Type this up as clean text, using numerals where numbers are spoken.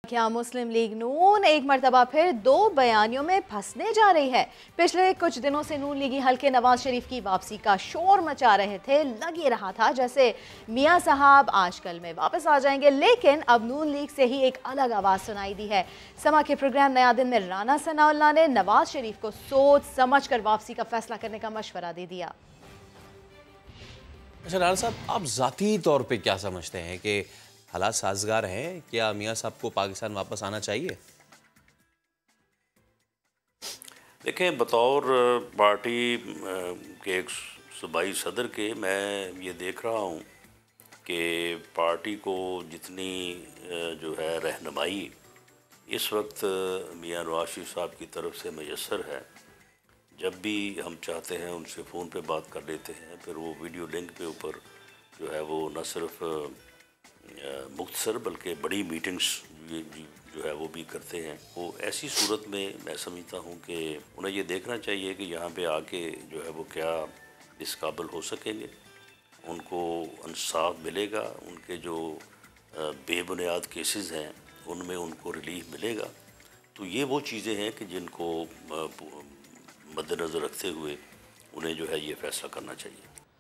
क्या मुस्लिम लीग नून एक मरतबा फिर दो बयानियों में फंसने जा रही है। पिछले कुछ दिनों से नून लीगी हल्के नवाज शरीफ की वापसी का शोर मचा रहे थे। लग ये रहा था जैसे मियां साहब आजकल में वापस आ जाएंगे, लेकिन अब नून लीग से ही एक अलग आवाज सुनाई दी है। समा के प्रोग्राम नया दिन में राना सनाउल्लाह ने नवाज शरीफ को सोच समझ कर वापसी का फैसला करने का मशवरा दे दिया। अच्छा राना साहब, आप ज़ाती तौर पे क्या समझते हैं कि हालात साजगार हैं? क्या मियां साहब को पाकिस्तान वापस आना चाहिए? देखें, बतौर पार्टी के एक सूबाई सदर के मैं ये देख रहा हूँ कि पार्टी को जितनी जो है रहनुमाई इस वक्त मियां नवाज शरीफ साहब की तरफ से मैसर है। जब भी हम चाहते हैं उनसे फ़ोन पे बात कर लेते हैं, फिर वो वीडियो लिंक पे ऊपर जो है वो न सिर्फ मुख्तसर बल्कि बड़ी मीटिंग्स जो है वो भी करते हैं। वो ऐसी सूरत में मैं समझता हूँ कि उन्हें ये देखना चाहिए कि यहाँ पे आके जो है वो क्या इस काबिल हो सकेंगे, उनको इंसाफ मिलेगा, उनके जो बेबुनियाद केसेस हैं उनमें उनको रिलीफ मिलेगा। तो ये वो चीज़ें हैं कि जिनको मद्देनज़र रखते हुए उन्हें जो है ये फ़ैसला करना चाहिए।